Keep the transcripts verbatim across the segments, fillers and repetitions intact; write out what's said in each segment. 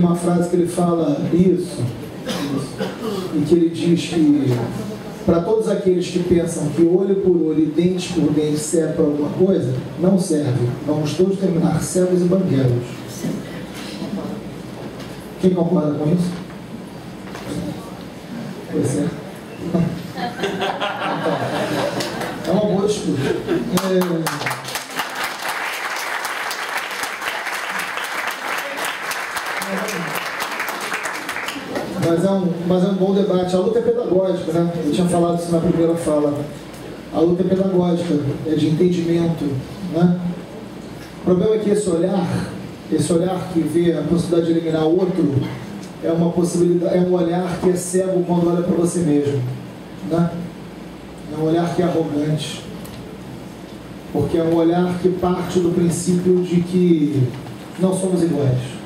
uma frase que ele fala isso, e que ele diz que para todos aqueles que pensam que olho por olho e dente por dente serve para alguma coisa, não serve. Vamos todos terminar cegos e banguelos. Quem concorda com isso? Pois é. É uma boa disputa. É... Mas é, um, mas é um bom debate. A luta é pedagógica, né? Eu tinha falado isso na primeira fala. A luta é pedagógica, é de entendimento, né? O problema é que esse olhar, esse olhar que vê a possibilidade de eliminar o outro, é uma possibilidade, é um olhar que é cego quando olha para você mesmo, né? É um olhar que é arrogante, porque é um olhar que parte do princípio de que não somos iguais.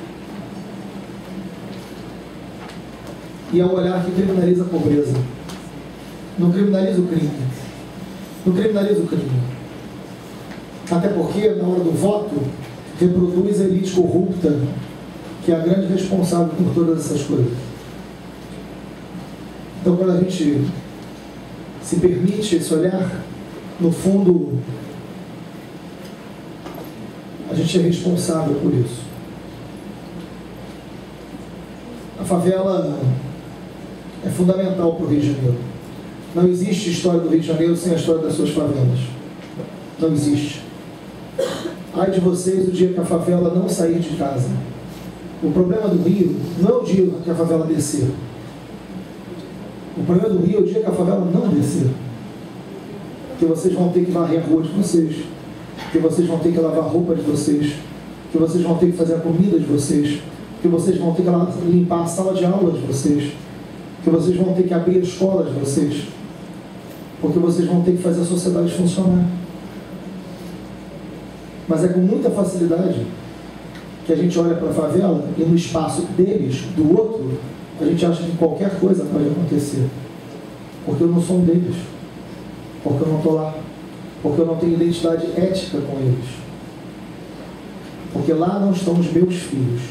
E é um olhar que criminaliza a pobreza. Não criminaliza o crime. Não criminaliza o crime. Até porque, na hora do voto, reproduz a elite corrupta, que é a grande responsável por todas essas coisas. Então, quando a gente se permite esse olhar, no fundo, a gente é responsável por isso. A favela é fundamental para o Rio de Janeiro. Não existe história do Rio de Janeiro sem a história das suas favelas. Não existe. Ai de vocês o dia que a favela não sair de casa. O problema do Rio não é o dia que a favela descer. O problema do Rio é o dia que a favela não descer. Que vocês vão ter que varrer a rua de vocês. Que vocês vão ter que lavar a roupa de vocês. Que vocês vão ter que fazer a comida de vocês. Que vocês vão ter que limpar a sala de aula de vocês. Que vocês vão ter que abrir a escola de vocês. Porque vocês vão ter que fazer a sociedade funcionar. Mas é com muita facilidade que a gente olha para a favela e no espaço deles, do outro, a gente acha que qualquer coisa pode acontecer. Porque eu não sou um deles. Porque eu não estou lá. Porque eu não tenho identidade ética com eles. Porque lá não estão os meus filhos.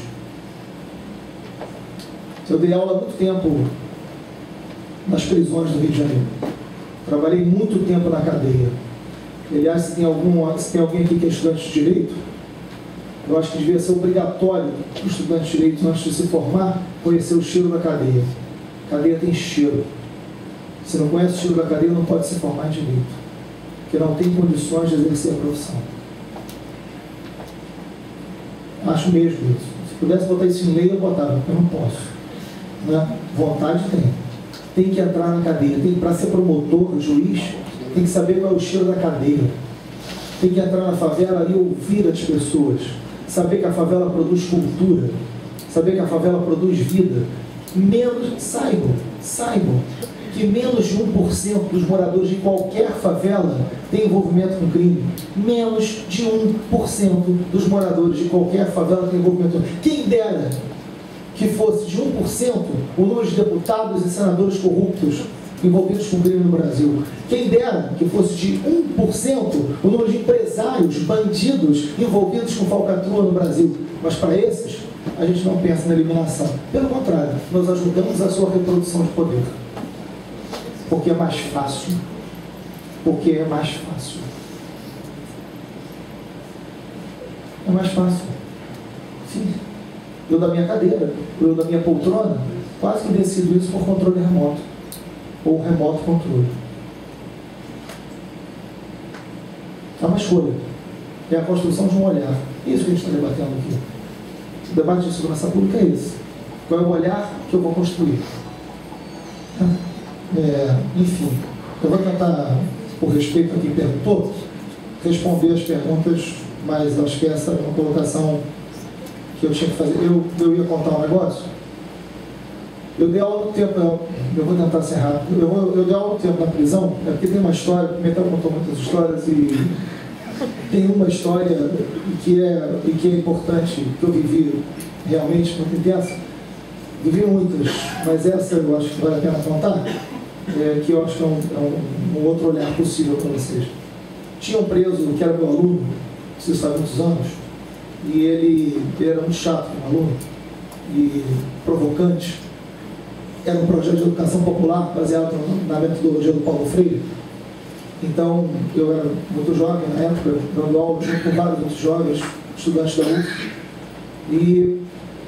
Eu dei aula há muito tempo nas prisões do Rio de Janeiro. Trabalhei muito tempo na cadeia. Aliás, se tem, algum, se tem alguém aqui que é estudante de Direito, eu acho que devia ser obrigatório para o estudante de Direito, antes de se formar, conhecer o cheiro da cadeia. A cadeia tem cheiro. Se não conhece o cheiro da cadeia, não pode se formar em Direito. Porque não tem condições de exercer a profissão. Acho mesmo isso. Se pudesse botar isso em lei, eu botava, porque eu não posso. Né? Vontade tem. Tem que entrar na cadeia. Tem para ser promotor, juiz, tem que saber qual é o cheiro da cadeia. Tem que entrar na favela e ouvir as pessoas. Saber que a favela produz cultura. Saber que a favela produz vida. Menos, saibam, saibam que menos de um por cento dos moradores de qualquer favela tem envolvimento com crime. Menos de um por cento dos moradores de qualquer favela tem envolvimento com crime. Quem dera que fosse de um por cento o número de deputados e senadores corruptos envolvidos com crime no Brasil. Quem dera que fosse de um por cento o número de empresários, bandidos envolvidos com falcatrua no Brasil. Mas para esses, a gente não pensa na eliminação. Pelo contrário, nós ajudamos a sua reprodução de poder. Porque é mais fácil. Porque é mais fácil. É mais fácil. Sim. Eu da minha cadeira, eu da minha poltrona, quase que decido isso por controle remoto. Ou remoto controle. É uma escolha. É a construção de um olhar. Isso que a gente está debatendo aqui. O debate de segurança pública é esse. Qual é o olhar que eu vou construir? É, enfim, eu vou tentar, por respeito a quem perguntou, responder as perguntas, mas acho que essa é uma colocação que eu tinha que fazer. Eu, eu ia contar um negócio. Eu dei aula no tempo, eu, eu vou tentar ser rápido. Eu, eu dei aula no tempo na prisão, é porque tem uma história, o Pimentel contou muitas histórias e tem uma história que é, e que é importante, que eu vivi realmente muito intensa. Vivi muitas, mas essa eu acho que vale a pena contar, é, que eu acho que é um, é um, um outro olhar possível para vocês. Tinha um preso que era meu aluno, que você sabe há muitos anos, e ele, ele era muito chato como aluno, e provocante. Era um projeto de educação popular baseado na metodologia do Paulo Freire. Então, eu era muito jovem na época, dando aula junto com vários outros jovens, estudantes da U F. E,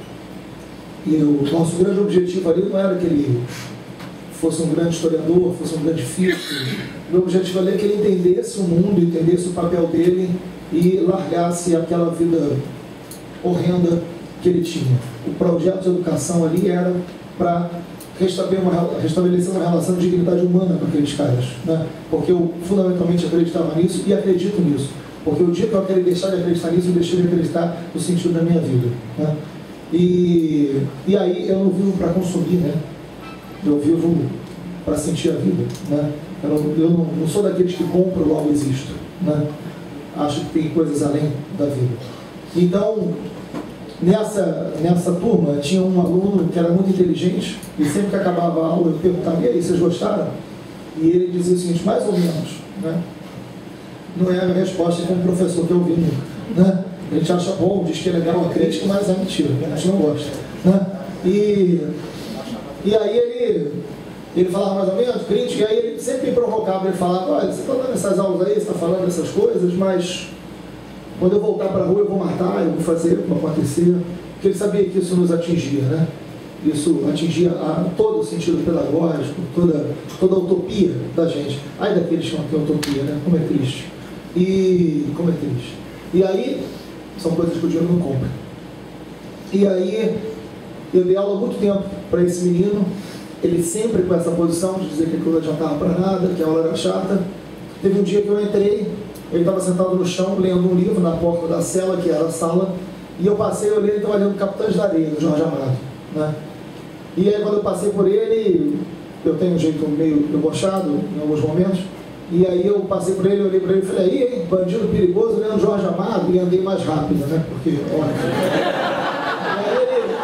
e o nosso grande objetivo ali não era que ele fosse um grande historiador, fosse um grande físico. O meu objetivo ali é que ele entendesse o mundo, entendesse o papel dele e largasse aquela vida horrenda que ele tinha. O projeto de educação ali era para restabelecer uma, restabelecer uma relação de dignidade humana com aqueles caras, né? Porque eu fundamentalmente acreditava nisso e acredito nisso. Porque o dia que eu queria deixar de acreditar nisso, eu deixei de acreditar no sentido da minha vida, né? E, e aí eu não vivo para consumir, né? Eu vivo para sentir a vida, né? Eu, não, eu não, não sou daqueles que compram logo existo, né? Acho que tem coisas além da vida. Então, nessa, nessa turma, tinha um aluno que era muito inteligente e sempre que acabava a aula eu perguntava: e aí, vocês gostaram? E ele dizia o seguinte: mais ou menos, né? Não é a minha resposta como professor que eu ouvi nunca, né? A gente acha bom, diz que é legal a crítica, mas é mentira, a gente não gosta, né? E, e aí ele, ele falava mais ou menos, crítica, e aí ele sempre me provocava, ele falava: olha, você está dando essas aulas aí, você está falando essas coisas, mas quando eu voltar para a rua eu vou matar, eu vou fazer para acontecer. Porque ele sabia que isso nos atingia, né? Isso atingia a, todo o sentido pedagógico, toda, toda a utopia da gente. Ai daqueles que não têm utopia, né? Como é triste. E como é triste. E aí, são coisas que o dinheiro não compra. E aí, eu dei aula há muito tempo para esse menino, ele sempre com essa posição de dizer que aquilo não adiantava para nada, que a aula era chata. Teve um dia que eu entrei, ele estava sentado no chão, lendo um livro na porta da cela, que era a sala, e eu passei, eu olhei, ele estava lendo Capitães da Areia, do Jorge Amado, né? E aí, quando eu passei por ele, eu tenho um jeito meio debochado em alguns momentos, e aí eu passei por ele, olhei para ele e falei: aí, hein, bandido perigoso, lendo Jorge Amado, e andei mais rápido, né? Porque, olha... aí, ele...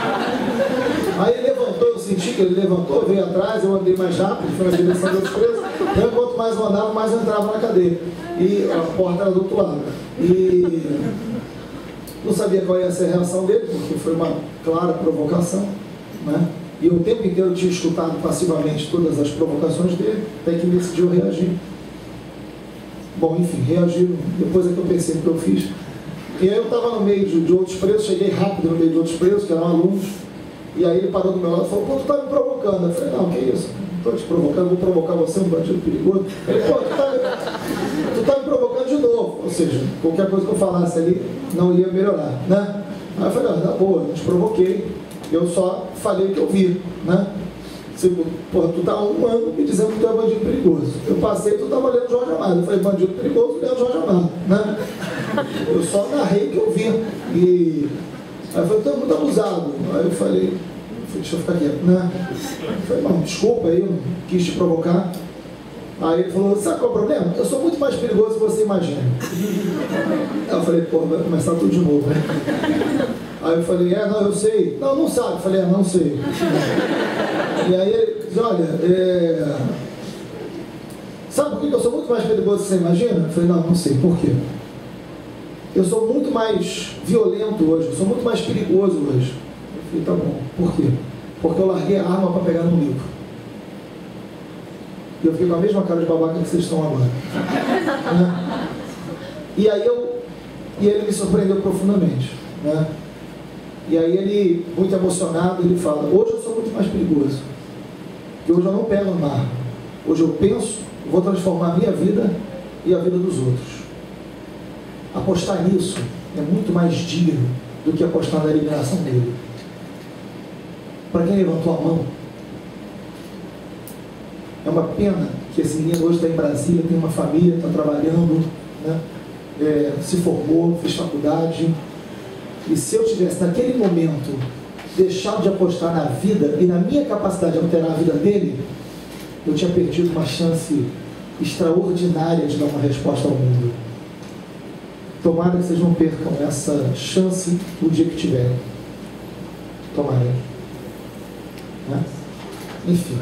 aí ele levantou, eu senti que ele levantou, veio atrás, eu andei mais rápido, foi na direção dos presos, então, quanto mais eu andava, mais eu entrava na cadeia. E a porta era do outro lado. E não sabia qual ia ser a reação dele, porque foi uma clara provocação, né? E eu o tempo inteiro tinha escutado passivamente todas as provocações dele, até que ele decidiu reagir. Bom, enfim, reagiu. Depois é que eu pensei no que eu fiz. E aí eu estava no meio de, de outros presos, cheguei rápido no meio de outros presos, que eram alunos, e aí ele parou do meu lado e falou: pô, tu tá me provocando. Eu falei: não, que isso? Não estou te provocando, vou provocar você, um bandido perigoso. Ele: pô, tu tá, tu tá me provocando de novo. Ou seja, qualquer coisa que eu falasse ali não ia melhorar, né? Aí eu falei: ah, tá boa, eu te provoquei. Eu só falei o que eu vi, né? Você, porra, tu tá há um ano me dizendo que tu é bandido perigoso. Eu passei e tu tava lendo Jorge Amado. Eu falei: bandido perigoso, lendo Jorge Amado, né? Eu só narrei o que eu vi. E aí eu falei: tu é muito abusado. Aí eu falei: deixa eu ficar quieto, né? Eu falei: não, desculpa aí, eu não quis te provocar. Aí ele falou: sabe qual é o problema? Eu sou muito mais perigoso do que você imagina. Aí eu falei: pô, vai começar tudo de novo, né? Aí eu falei: é, não, eu sei. Não, não sabe. Eu falei: é, não sei. E aí ele disse: olha, é... sabe por que eu sou muito mais perigoso do que você imagina? Eu falei: não, não sei. Por quê? Eu sou muito mais violento hoje, eu sou muito mais perigoso hoje. Eu falei: tá bom. Por quê? Porque eu larguei a arma para pegar no livro. E eu fiquei com a mesma cara de babaca que vocês estão agora. Né? E aí eu... E ele me surpreendeu profundamente, né? E aí ele, muito emocionado, ele fala: hoje eu sou muito mais perigoso. Porque hoje eu não pego uma arma. Hoje eu penso, eu vou transformar a minha vida e a vida dos outros. Apostar nisso é muito mais digno do que apostar na eliminação dele. Para quem levantou a mão, é uma pena que esse menino hoje está em Brasília, tem uma família, está trabalhando, né? É, se formou, fez faculdade. E se eu tivesse, naquele momento, deixado de apostar na vida e na minha capacidade de alterar a vida dele, eu tinha perdido uma chance extraordinária de dar uma resposta ao mundo. Tomara que vocês não percam essa chance o dia que tiverem. Tomara. Né? Enfim.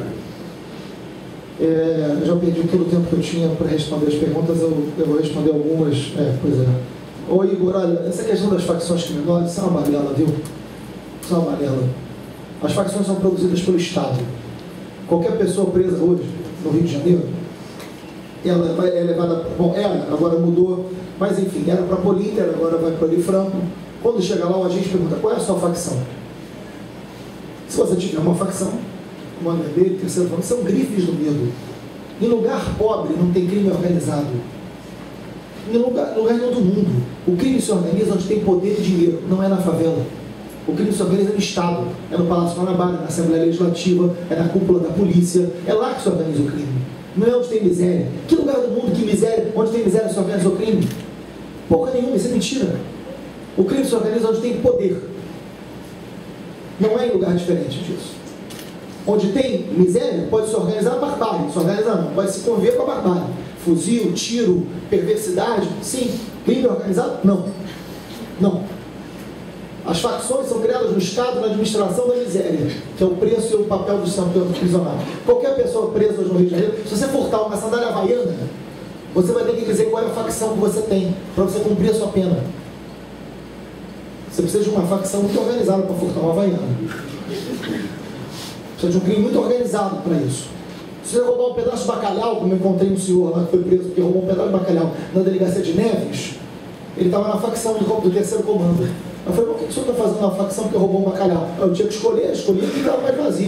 É, eu já perdi todo o tempo que eu tinha para responder as perguntas, eu, eu vou responder algumas. É, pois é. Ô Igor, olha, essa questão das facções criminosas, isso é uma balela, viu? São amarela. As facções são produzidas pelo Estado. Qualquer pessoa presa hoje, no Rio de Janeiro, ela é levada, bom, era, agora mudou, mas enfim, era para Políter, agora vai para Franco. Quando chega lá, o agente pergunta, qual é a sua facção? Se você tiver uma facção, uma vermelha, terceira facção, são grifes do medo. Em lugar pobre não tem crime organizado. Em lugar, lugar nenhum do mundo. O crime se organiza onde tem poder e dinheiro, não é na favela. O crime se organiza no Estado, é no Palácio Guanabara, na Assembleia Legislativa, é na cúpula da polícia, é lá que se organiza o crime. Não é onde tem miséria. Que lugar do mundo que miséria, onde tem miséria se organiza o crime? Porra nenhuma, isso é mentira. O crime se organiza onde tem poder. Não é em lugar diferente disso. Onde tem miséria, pode se organizar a barbárie. Se organizar não, pode se conviver com a barbárie. Fuzil, tiro, perversidade, sim. Crime organizado? Não. Não. As facções são criadas no Estado, na administração da miséria, que é o preço e o papel do Estado prisionário. Qualquer pessoa presa hoje no Rio de Janeiro, se você furtar uma sandália havaiana, você vai ter que dizer qual é a facção que você tem, para você cumprir a sua pena. Você precisa de uma facção muito organizada para furtar uma havaiana. Precisa de um crime muito organizado para isso. Se você roubar um pedaço de bacalhau, como eu encontrei um senhor lá que foi preso porque roubou um pedaço de bacalhau na delegacia de Neves, ele estava na facção do, do terceiro comando. Eu falei, por que o senhor está fazendo uma facção porque roubou um bacalhau? Eu tinha que escolher, escolhi que estava mais vazio.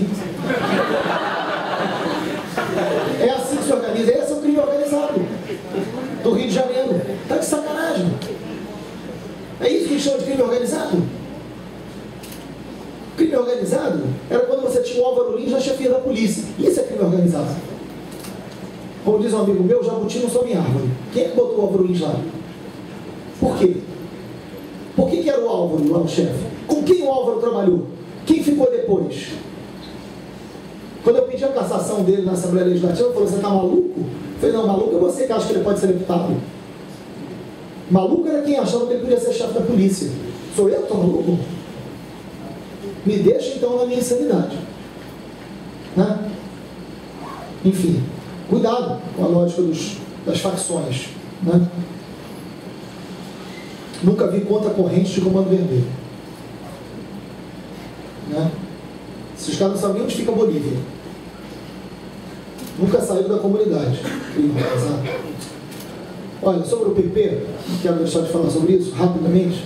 É assim que se organiza. Esse é o crime organizado do Rio de Janeiro. Está de sacanagem. É isso que a gente chama de crime organizado? Crime organizado era quando você tinha o Álvaro Lins na chefia da polícia. Isso é crime organizado. Como diz um amigo meu, jabuti não sobe em árvore. Quem é que botou o Álvaro Lins lá? Por quê? Por que, que era o Álvaro lá, o chefe? Com quem o Álvaro trabalhou? Quem ficou depois? Quando eu pedi a cassação dele na Assembleia Legislativa, ele falou, você está maluco? Eu falei, não, maluco é você que acha que ele pode ser deputado. Maluco era quem achava que ele podia ser chefe da polícia. Sou eu que estou maluco? Me deixa então na minha insanidade. Né? Enfim, cuidado com a lógica dos, das facções. Né? Nunca vi conta corrente de comando vermelho. Né? Esses caras não sabem onde fica a Bolívia. Nunca saíram da comunidade. Olha, sobre o P P, não quero deixar de falar sobre isso rapidamente.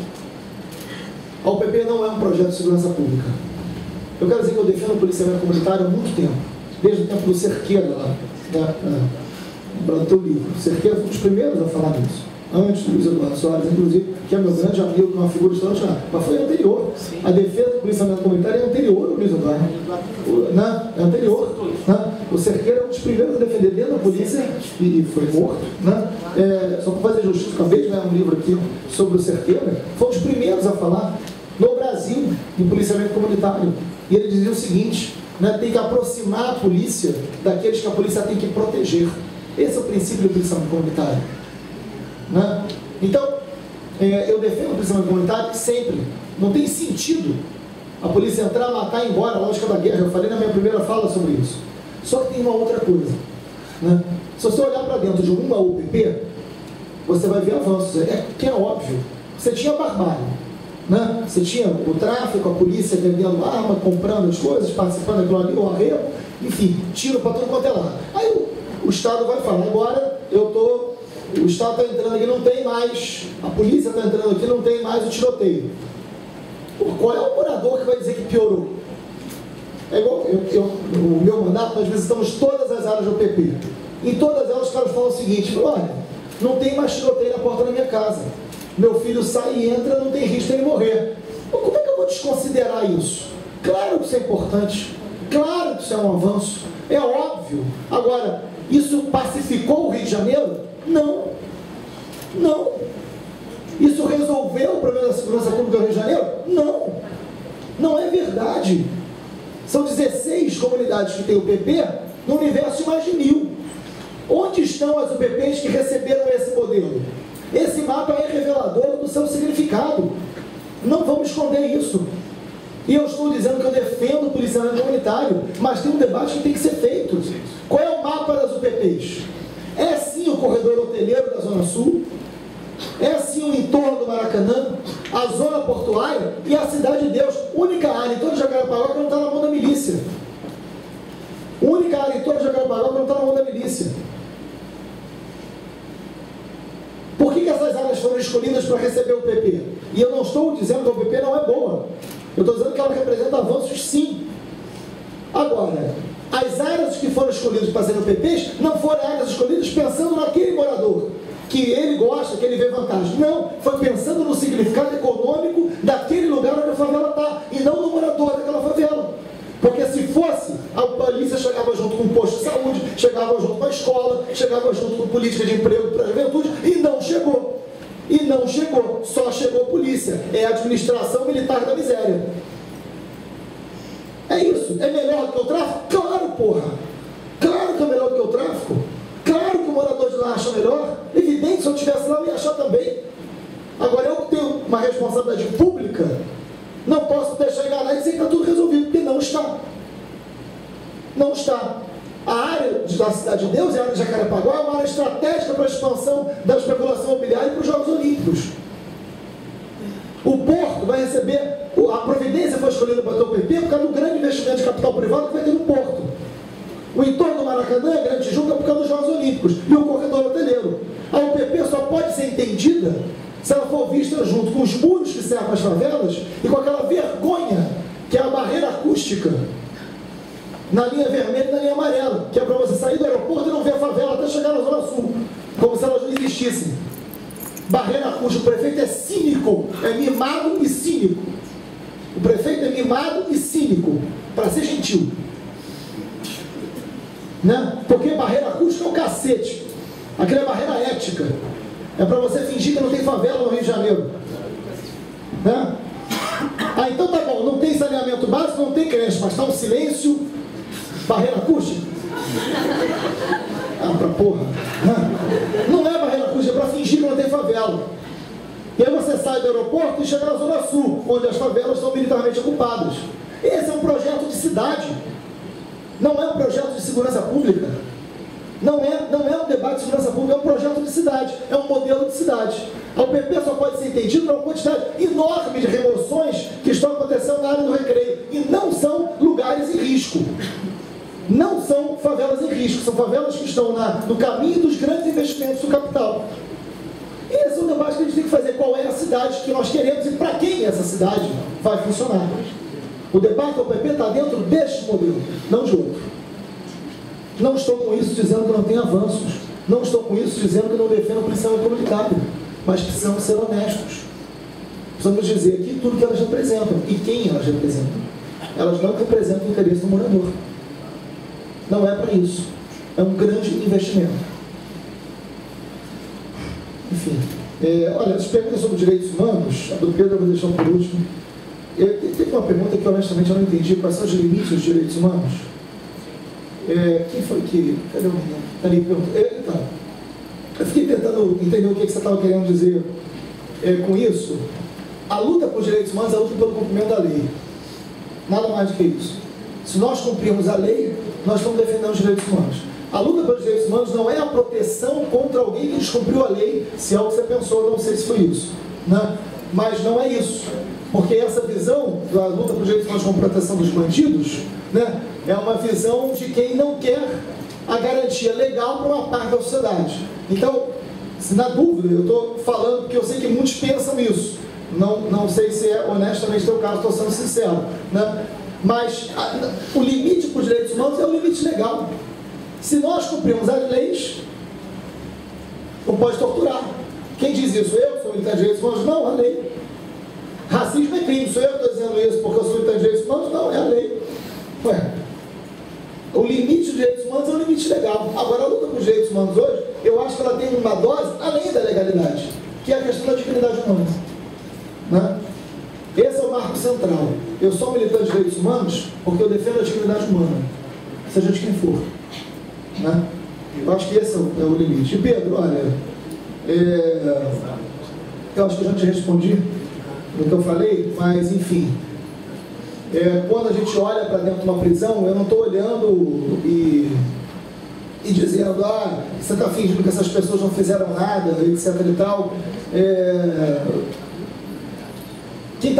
O P P não é um projeto de segurança pública. Eu quero dizer que eu defendo o policiamento comunitário há muito tempo. Desde o tempo do Cerqueira, lá, né? No teu livro. O Cerqueira foi um dos primeiros a falar nisso. Antes do Luiz Eduardo Soares, inclusive, que é meu grande amigo, uma figura extraordinária. Mas foi anterior. Sim. A defesa do policiamento comunitário é anterior ao Luiz Eduardo. O, né? É anterior. Né? O Cerqueira é um dos primeiros a defender dentro da polícia e foi morto. Né? É, só para fazer justiça, acabei de ler um livro aqui sobre o Cerqueira. Foi um dos primeiros a falar no Brasil em policiamento comunitário. E ele dizia o seguinte, né? Tem que aproximar a polícia daqueles que a polícia tem que proteger. Esse é o princípio do policiamento comunitário. Né? Então, é, eu defendo o policiamento comunitário sempre. Não tem sentido a polícia entrar, matar e ir embora, a lógica da guerra. Eu falei na minha primeira fala sobre isso. Só que tem uma outra coisa. Né? Se você olhar para dentro de uma U P P, você vai ver avanços. É que é óbvio. Você tinha barbárie. Né? Você tinha o tráfico, a polícia vendendo arma, comprando as coisas, participando daquilo ali, o arreio, enfim, tiro para tudo quanto é lado. Aí o, o Estado vai falar, agora eu estou... O Estado está entrando aqui, não tem mais. A polícia está entrando aqui, não tem mais o tiroteio. Pô, qual é o morador que vai dizer que piorou? É igual eu, eu, o meu mandato, nós visitamos todas as áreas do P P. Em todas elas, os caras falam o seguinte: olha, não tem mais tiroteio na porta da minha casa. Meu filho sai e entra, não tem risco de ele morrer. Pô, como é que eu vou desconsiderar isso? Claro que isso é importante. Claro que isso é um avanço. É óbvio. Agora, isso pacificou o Rio de Janeiro? Não, não. Isso resolveu o problema da segurança pública do Rio de Janeiro? Não, não é verdade. São dezesseis comunidades que têm o P P no universo de mais de mil. Onde estão as U P Ps que receberam esse modelo? Esse mapa é revelador do seu significado. Não vamos esconder isso. E eu estou dizendo que eu defendo o policiamento comunitário, mas tem um debate que tem que ser feito. Qual é o mapa das U P Ps? É sim o corredor hoteleiro da Zona Sul, é sim o entorno do Maracanã, a zona portuária e a Cidade de Deus, única área em toda Jacarepaguá que não está na mão da milícia. A única área em toda Jacarepaguá que não está na mão da milícia. Por que que essas áreas foram escolhidas para receber o P P? E eu não estou dizendo que o P P não é boa. Eu estou dizendo que ela representa avanços, sim. Agora, as áreas que foram escolhidas para serem o P Ps não foram áreas escolhidas pensando naquele morador, que ele gosta, que ele vê vantagem. Não, foi pensando no significado econômico daquele lugar onde a favela está, e não no morador daquela favela. Porque se fosse, a polícia chegava junto com o posto de saúde, chegava junto com a escola, chegava junto com política de emprego para a juventude, e não chegou. E não chegou, só chegou a polícia. É a administração militar da miséria. É isso. É melhor do que o tráfico? Claro, porra. Claro que é melhor do que o tráfico. Claro que o morador de lá acha melhor. Evidente, se eu estivesse lá, eu ia achar também. Agora, eu tenho uma responsabilidade pública, não posso deixar enganar e dizer que está tudo resolvido, porque não está. Não está. A área da Cidade de Deus, a área de Jacarepaguá, é uma área estratégica para a expansão da especulação imobiliária e para os Jogos Olímpicos. O Porto vai receber, a Providência foi escolhida para ter o P P por causa do grande investimento de capital privado que vai ter no Porto. O entorno do Maracanã é Grande Tijuca por causa dos Jogos Olímpicos e o corredor hoteleiro. A U P P só pode ser entendida se ela for vista junto com os muros que cercam as favelas e com aquela vergonha que é a barreira acústica na linha vermelha e na linha amarela, que é para você sair do aeroporto e não ver a favela até chegar na Zona Sul, como se elas não existissem. Barreira acústica, o prefeito é cínico, é mimado e cínico. O prefeito é mimado e cínico, para ser gentil. Né? Porque barreira acústica é o cacete. Aquela é barreira ética. É para você fingir que não tem favela no Rio de Janeiro. Né? Ah, então tá bom, não tem saneamento básico, não tem creche, mas está um silêncio. Barreira acústica? Ah, pra porra. Não é barreira acústica, é para fingir que não tem favela. E aí você sai do aeroporto e chega na Zona Sul, onde as favelas são militarmente ocupadas. Esse é um projeto de cidade. Não é um projeto de segurança pública. Não é, não é um debate de segurança pública, é um projeto de cidade. É um modelo de cidade. A U P P só pode ser entendido por uma quantidade enorme de remoções que estão acontecendo na área do Recreio. E não são lugares em risco. Não são favelas em risco. São favelas que estão na, no caminho dos grandes investimentos do capital. E esse é o debate que a gente tem que fazer. Qual é a cidade que nós queremos e para quem essa cidade vai funcionar. O debate da U P P está dentro deste modelo, não de outro. Não estou com isso dizendo que não tem avanços. Não estou com isso dizendo que não defendo o pensamento comunitário. Mas precisamos ser honestos. Precisamos dizer aqui tudo que elas representam e quem elas representam. Elas não representam o interesse do morador. Não é para isso. É um grande investimento. Enfim. É, olha, as perguntas sobre direitos humanos, a do Pedro eu vou deixar por último. Teve uma pergunta que honestamente eu não entendi. Quais são os limites dos direitos humanos? É, quem foi que... Cadê o menino? Ali, perguntou. É, então, eu fiquei tentando entender o que, que você estava querendo dizer é, com isso. A luta por direitos humanos é a luta pelo cumprimento da lei. Nada mais do que isso. Se nós cumprirmos a lei, nós estamos defendendo os direitos humanos. A luta pelos direitos humanos não é a proteção contra alguém que descumpriu a lei, se é o que você pensou, não sei se foi isso. Né? Mas não é isso. Porque essa visão da luta pelos direitos humanos como proteção dos bandidos, né, é uma visão de quem não quer a garantia legal para uma parte da sociedade. Então, se na dúvida, eu estou falando porque eu sei que muitos pensam isso. Não, não sei se é honestamente teu caso, estou sendo sincero. Né? Mas a, o limite para os direitos humanos é o limite legal. Se nós cumprirmos as leis, não pode torturar. Quem diz isso? Eu sou militante de direitos humanos? Não, a lei. Racismo é crime. Sou eu que estou dizendo isso porque eu sou militante de direitos humanos? Não, é a lei. Ué, o limite dos direitos humanos é um limite legal. Agora, a luta por direitos humanos hoje, eu acho que ela tem uma dose além da legalidade, que é a questão da dignidade humana. Né? Esse é o marco central. Eu sou militante de direitos humanos porque eu defendo a dignidade humana, seja de quem for. Né? Eu acho que esse é o, é o limite. E Pedro, olha, é, eu acho que eu já te respondi no que eu falei, mas enfim, é, quando a gente olha para dentro de uma prisão, eu não estou olhando e, e dizendo, ah, você está fingindo que essas pessoas não fizeram nada, etc e tal. É, quem está preso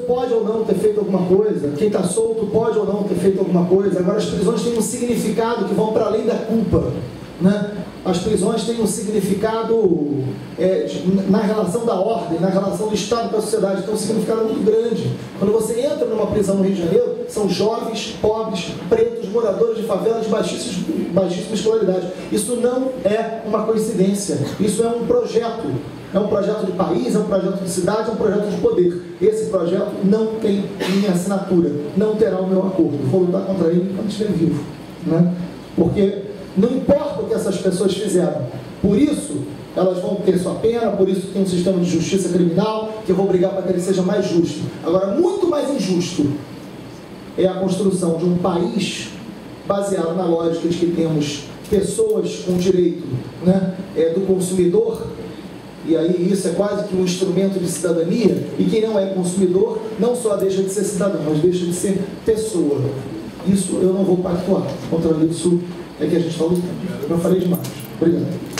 pode ou não ter feito alguma coisa, quem está solto pode ou não ter feito alguma coisa. Agora, as prisões têm um significado que vão para além da culpa, né? As prisões têm um significado é, na relação da ordem, na relação do Estado com a sociedade, tem um significado muito grande. Quando você entra numa prisão no Rio de Janeiro, são jovens, pobres, pretos, moradores de favelas de baixíssima, baixíssima escolaridade. Isso não é uma coincidência, isso é um projeto. É um projeto de país, é um projeto de cidade, é um projeto de poder. Esse projeto não tem minha assinatura, não terá o meu acordo. Vou lutar contra ele enquanto estiver vivo, né? Porque não importa o que essas pessoas fizeram, por isso elas vão ter sua pena, por isso tem um sistema de justiça criminal, que eu vou brigar para que ele seja mais justo. Agora, muito mais injusto é a construção de um país baseado na lógica de que temos pessoas com direito, né, é, do consumidor, e aí isso é quase que um instrumento de cidadania, e quem não é consumidor não só deixa de ser cidadão, mas deixa de ser pessoa. Isso eu não vou pactuar, contra isso é que a gente está lutando. Eu falei demais. Obrigado.